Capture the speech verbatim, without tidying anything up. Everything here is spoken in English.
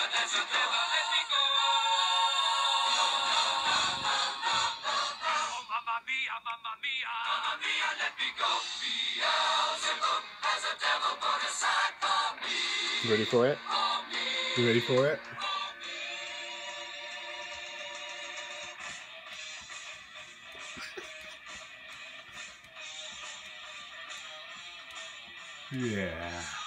Mamma mia, mamma mia, let me go. Beelzebub has a devil put aside for me. You ready for it? For me. You ready for it? Yeah.